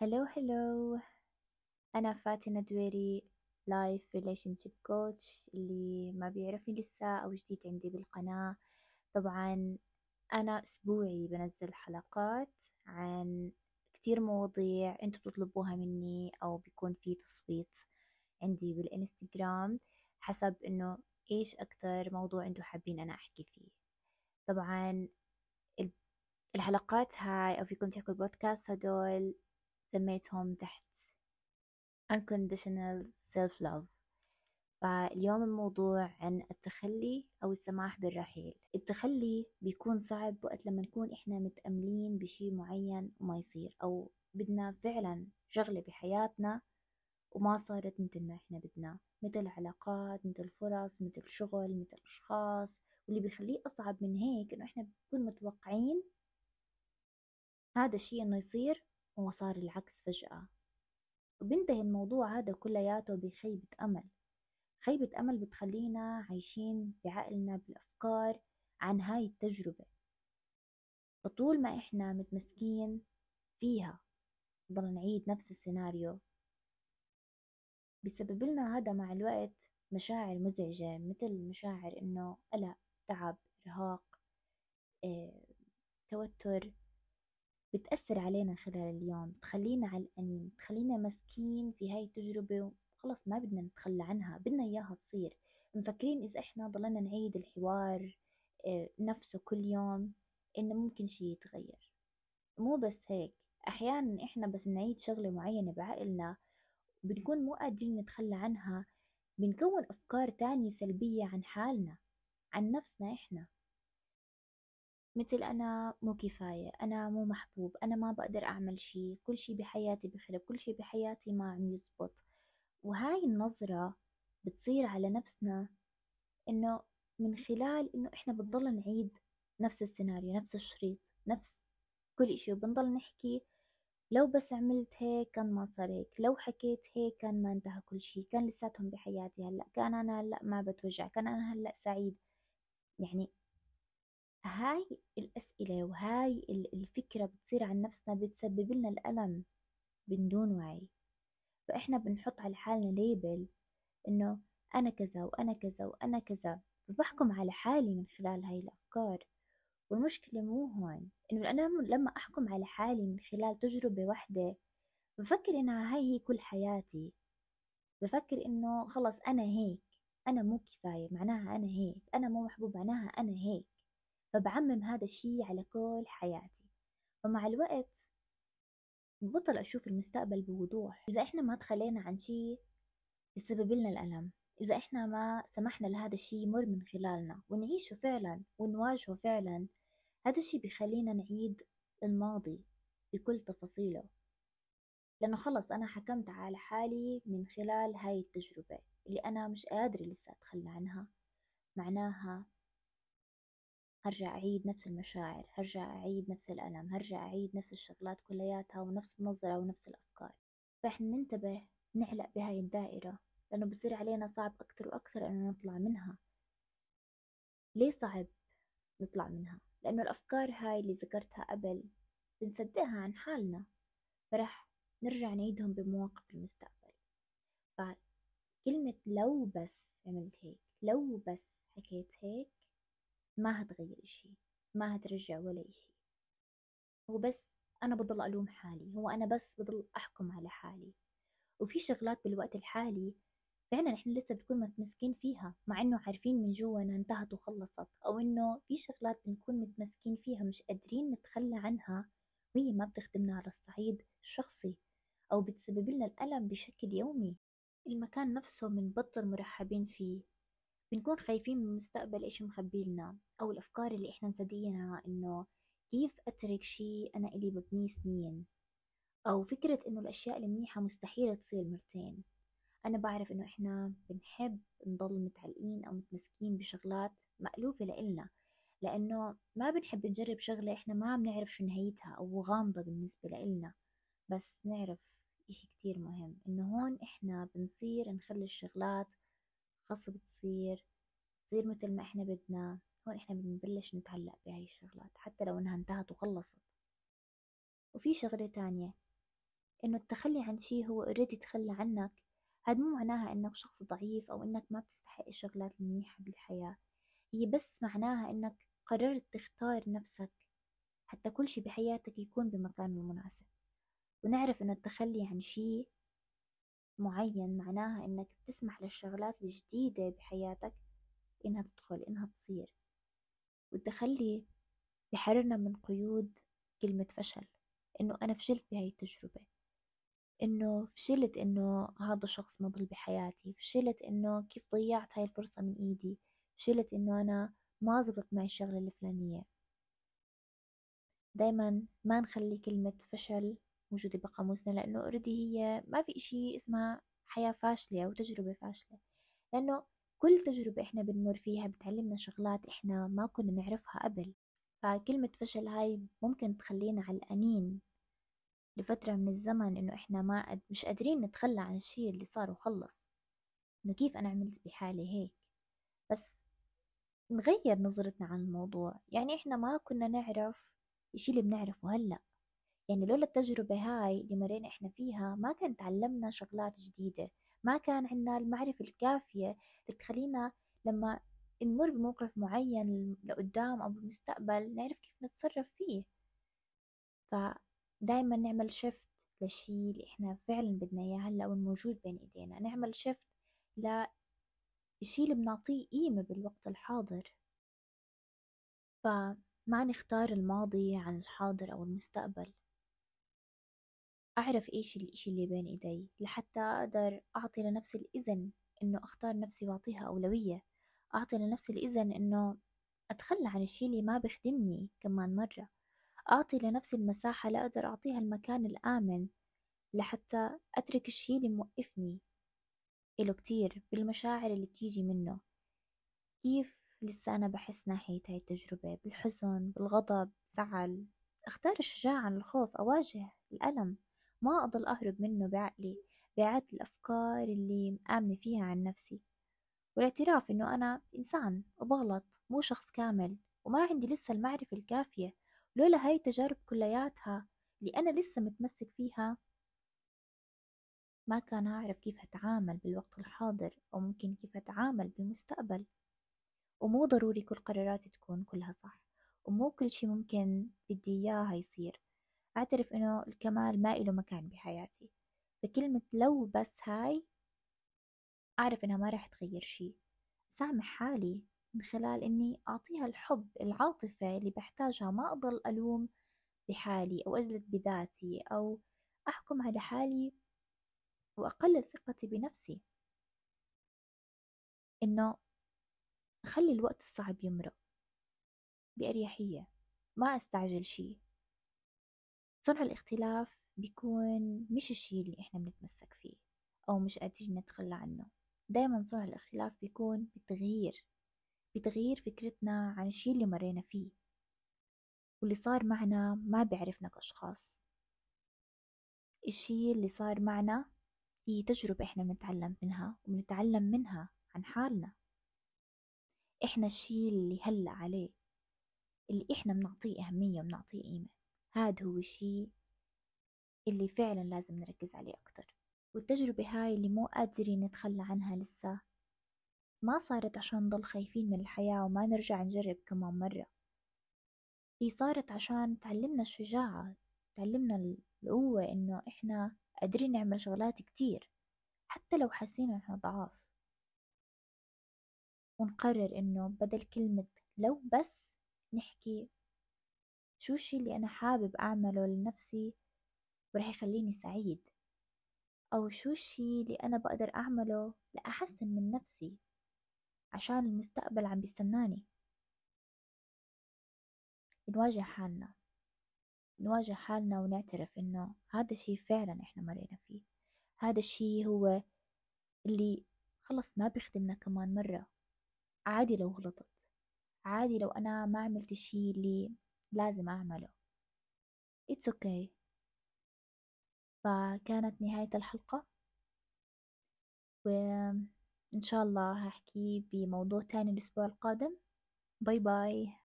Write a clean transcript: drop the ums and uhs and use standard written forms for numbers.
هلو هلو. أنا فاتنة دويري، لايف ريليشن شيب كوتش. اللي ما بيعرفني لسه أو جديد عندي بالقناة، طبعا أنا أسبوعي بنزل حلقات عن كتير مواضيع أنتوا بتطلبوها مني، أو بيكون في تصويت عندي بالإنستغرام حسب إنه إيش أكتر موضوع أنتوا حابين أنا أحكي فيه. طبعا ال- الحلقات هاي أو فيكم تحكوا البودكاست هدول سميتهم تحت unconditional self love. فاليوم الموضوع عن التخلي أو السماح بالرحيل. التخلي بيكون صعب وقت لما نكون إحنا متأملين بشي معين وما يصير، أو بدنا فعلا شغلة بحياتنا وما صارت مثل ما إحنا بدنا، مثل علاقات، مثل فرص، مثل شغل، مثل أشخاص. واللي بيخليه أصعب من هيك إنه إحنا بنكون متوقعين هذا الشي إنه يصير وهو صار العكس فجأة، وبينتهي الموضوع هذا كلياته بخيبة أمل. خيبة أمل بتخلينا عايشين بعقلنا بالأفكار عن هاي التجربة، فطول ما إحنا متمسكين فيها نضل نعيد نفس السيناريو. بيسبب لنا هذا مع الوقت مشاعر مزعجة، مثل مشاعر إنه قلق، تعب، إرهاق، آه، توتر. بتأثر علينا خلال اليوم، بتخلينا علقانين، بتخلينا مسكين في هاي التجربة وخلص ما بدنا نتخلى عنها، بدنا إياها تصير. مفكرين إذا إحنا ضلنا نعيد الحوار نفسه كل يوم إنه ممكن شي يتغير. مو بس هيك، أحيانا إحنا بس نعيد شغلة معينة بعقلنا بنكون مو قادرين نتخلى عنها، بنكون أفكار تانية سلبية عن حالنا، عن نفسنا إحنا. مثل أنا مو كفاية، أنا مو محبوب، أنا ما بقدر أعمل شي، كل شي بحياتي بخرب، كل شي بحياتي ما عم يزبط. وهاي النظرة بتصير على نفسنا إنه من خلال إنه إحنا بنضل نعيد نفس السيناريو، نفس الشريط، نفس كل إشي، وبنضل نحكي لو بس عملت هيك كان ما صار هيك، لو حكيت هيك كان ما انتهى كل شي، كان لساتهم بحياتي هلأ، كان أنا هلأ ما بتوجع، كان أنا هلأ سعيد. يعني هاي الأسئلة وهاي الفكرة بتصير عن نفسنا بتسبب لنا الألم من دون وعي. فإحنا بنحط على حالنا ليبل إنه أنا كذا وأنا كذا وأنا كذا، فبحكم على حالي من خلال هاي الأفكار. والمشكلة مو هون، إنه أنا لما أحكم على حالي من خلال تجربة واحدة بفكر إنها هاي هي كل حياتي، بفكر إنه خلص أنا هيك، أنا مو كفاية معناها أنا هيك، أنا مو محبوب معناها أنا هيك، فبعمم هذا الشي على كل حياتي. فمع الوقت ببطل أشوف المستقبل بوضوح. إذا إحنا ما تخلينا عن شي بسبب لنا الألم، إذا إحنا ما سمحنا لهذا الشي يمر من خلالنا ونعيشه فعلا ونواجهه فعلا، هذا الشي بيخلينا نعيد الماضي بكل تفاصيله. لأنه خلص أنا حكمت على حالي من خلال هاي التجربة اللي أنا مش قادرة لسه أتخلى عنها، معناها هرجع أعيد نفس المشاعر، هرجع أعيد نفس الألم، هرجع أعيد نفس الشغلات كلياتها ونفس النظرة ونفس الأفكار. فإحنا ننتبه نعلق بهاي الدائرة، لأنه بصير علينا صعب أكتر وأكتر أنه نطلع منها. ليه صعب نطلع منها؟ لأنه الأفكار هاي اللي ذكرتها قبل بنصدقها عن حالنا، فرح نرجع نعيدهم بمواقف المستقبل. فكلمة لو بس عملت هيك، لو بس حكيت هيك، ما هتغير إشي، ما هترجع ولا إشي. هو بس أنا بضل ألوم حالي، هو أنا بس بضل أحكم على حالي. وفي شغلات بالوقت الحالي فعلا إحنا لسه بنكون متمسكين فيها، مع إنه عارفين من جوا إنها انتهت وخلصت، أو إنه في شغلات بنكون متمسكين فيها مش قادرين نتخلى عنها، وهي ما بتخدمنا على الصعيد الشخصي، أو بتسبب لنا الألم بشكل يومي. المكان نفسه بنبطل مرحبين فيه، بنكون خايفين من المستقبل إيش مخبي لنا، أو الأفكار اللي إحنا مصدقينها إنه كيف أترك شي أنا إلي ببنيه سنين، أو فكرة إنه الأشياء المنيحة مستحيل تصير مرتين. أنا بعرف إنه إحنا بنحب نضل متعلقين أو متمسكين بشغلات مألوفة لإلنا، لأنه ما بنحب نجرب شغلة إحنا ما بنعرف شو نهايتها أو غامضة بالنسبة لإلنا. بس نعرف إشي كتير مهم، إنه هون إحنا بنصير نخلي الشغلات غصب تصير مثل ما إحنا بدنا. هون إحنا بنبلش نتعلق بهاي الشغلات حتى لو إنها انتهت وخلصت. وفي شغلة تانية، إنه التخلي عن شي هو اوريدي تخلى عنك، هاد مو معناها إنك شخص ضعيف أو إنك ما بتستحق الشغلات المنيحة بالحياة. هي بس معناها إنك قررت تختار نفسك حتى كل شي بحياتك يكون بمكانه المناسب. ونعرف إنه التخلي عن شي معين معناها إنك بتسمح للشغلات الجديدة بحياتك إنها تدخل، إنها تصير. والتخلي بحررنا من قيود كلمة فشل، إنه أنا فشلت بهاي التجربة، إنه فشلت إنه هذا الشخص ما ضل بحياتي، فشلت إنه كيف ضيعت هاي الفرصة من إيدي، فشلت إنه أنا ما زبطت معي الشغلة الفلانية. دايما ما نخلي كلمة فشل موجودة بقاموسنا، لأنه اوريدي هي ما في إشي اسمها حياة فاشلة أو تجربة فاشلة، لأنه كل تجربة إحنا بنمر فيها بتعلمنا شغلات إحنا ما كنا نعرفها قبل. فكلمة فشل هاي ممكن تخلينا علقانين لفترة من الزمن، إنه إحنا ما مش قادرين نتخلى عن الشي اللي صار وخلص، إنه كيف أنا عملت بحالي هيك. بس نغير نظرتنا عن الموضوع، يعني إحنا ما كنا نعرف الشي اللي بنعرفه هلأ. يعني لولا التجربة هاي اللي مرينا إحنا فيها ما كان تعلمنا شغلات جديدة، ما كان عنا المعرفة الكافية اللي تخلينا لما نمر بموقف معين لقدام أو بالمستقبل نعرف كيف نتصرف فيه. فدايما نعمل شيفت للشي اللي إحنا فعلا بدنا إياه هلا والموجود بين إيدينا، نعمل شيفت للشي اللي بنعطيه قيمة بالوقت الحاضر. فما نختار الماضي عن الحاضر أو المستقبل. أعرف إيش الإشي اللي بين إيدي لحتى أقدر أعطي لنفسي الإذن إنه أختار نفسي وأعطيها أولوية، أعطي لنفسي الإذن إنه أتخلى عن الشي اللي ما بخدمني كمان مرة، أعطي لنفسي المساحة لأقدر أعطيها المكان الآمن لحتى أترك الشي اللي موقفني إله كتير بالمشاعر اللي بتيجي منه. كيف لسه أنا بحس ناحية هاي التجربة بالحزن بالغضب زعل، أختار الشجاعة عن الخوف، أواجه الألم، ما أضل أهرب منه بعقلي بإعادة الأفكار اللي مآمنة فيها عن نفسي، والاعتراف إنه أنا إنسان وبغلط مو شخص كامل وما عندي لسه المعرفة الكافية. لولا هاي التجارب كلياتها اللي أنا لسه متمسك فيها ما كان أعرف كيف أتعامل بالوقت الحاضر أو ممكن كيف أتعامل بالمستقبل. ومو ضروري كل قراراتي تكون كلها صح، ومو كل شي ممكن بدي إياه يصير. أعترف إنه الكمال ما إله مكان بحياتي، فكلمة لو بس هاي أعرف إنها ما رح تغير شي. سامح حالي من خلال إني أعطيها الحب العاطفة اللي بحتاجها، ما أضل ألوم بحالي أو أجلد بذاتي أو أحكم على حالي وأقلل ثقتي بنفسي. إنه أخلي الوقت الصعب يمرق بأريحية، ما أستعجل شي. صنع الاختلاف بيكون مش الشي اللي إحنا بنتمسك فيه أو مش قادرين نتخلى عنه. دايما صنع الاختلاف بيكون بتغيير فكرتنا عن الشي اللي مرينا فيه واللي صار معنا. ما بيعرفنا كأشخاص، الشي اللي صار معنا هي تجربة إحنا بنتعلم منها وبنتعلم منها عن حالنا. إحنا الشي اللي هلأ عليه اللي إحنا بنعطيه أهمية وبنعطيه قيمة، هاد هو الشي اللي فعلا لازم نركز عليه أكتر. والتجربة هاي اللي مو قادرين نتخلى عنها لسه ما صارت عشان نضل خايفين من الحياة وما نرجع نجرب كمان مرة، هي صارت عشان تعلمنا الشجاعة، تعلمنا القوة إنه إحنا قادرين نعمل شغلات كتير حتى لو حاسين إحنا ضعاف. ونقرر إنه بدل كلمة لو بس نحكي شو الشي اللي أنا حابب أعمله لنفسي ورح يخليني سعيد، أو شو الشي اللي أنا بقدر أعمله لأحسن من نفسي عشان المستقبل عم بيستناني. نواجه حالنا ونعترف إنه هذا الشي فعلا إحنا مرينا فيه، هذا الشي هو اللي خلص ما بيخدمنا كمان مرة. عادي لو غلطت، عادي لو أنا ما عملت الشي اللي لازم أعمله. It's okay. فكانت نهاية الحلقة، وإن شاء الله هحكي بموضوع تاني الأسبوع القادم. باي باي.